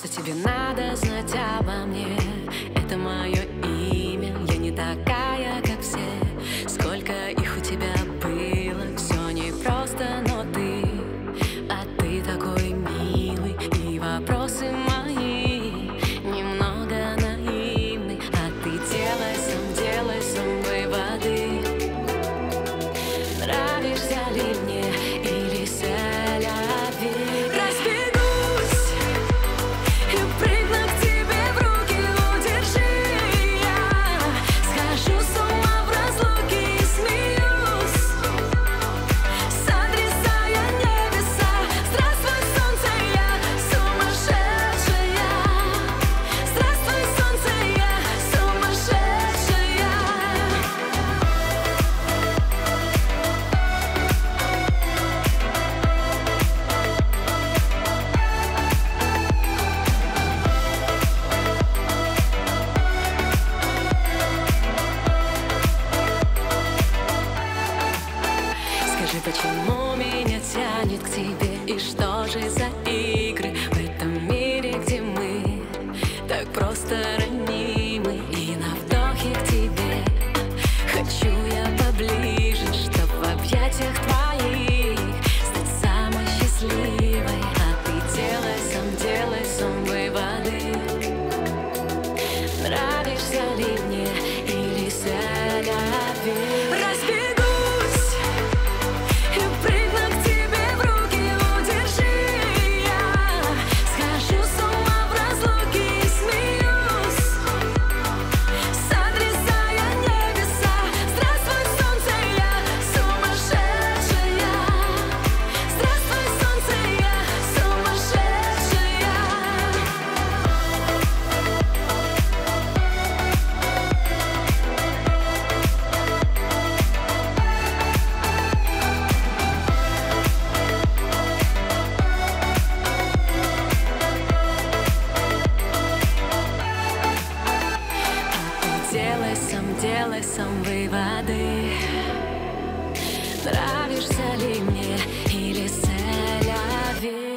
что тебе надо знать обо мне. Это мое имя, я не такая, как все. Сколько их у тебя было, все непросто, но ты такой милый. И вопросы мои немного наивны, а ты делай сам выводы. Нравишься ли мне или селяви? Разбегусь и прыгну к тебе в руки, удержи. Я схожу с ума в разлуке и смеюсь, сотрясая небеса. Здравствуй, солнце, я сумасшедшая. Здравствуй, солнце, я сумасшедшая. Скажи, почему меня тянет к тебе? И что же за игры в этом мире, где мы так просто ранимы? И на вдохе к тебе хочу я поближе, чтоб в объятиях твоих стать самой счастливой. А ты делай сам выводы. Нравишься ли мне или селяви? Разбегусь и прыгну к тебе в руки, удержи. Я схожу с ума в разлуке и смеюсь, сотрясая небеса. Здравствуй, солнце, я сумасшедшая. Здравствуй, солнце, я сумасшедшая. Делай сам выводы. Нравишься ли мне или селяви?